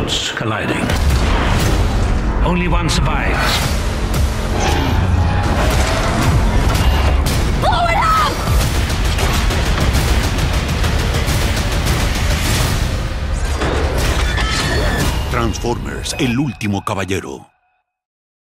worlds colliding. Only one survives. Blow it up! Transformers, el último caballero.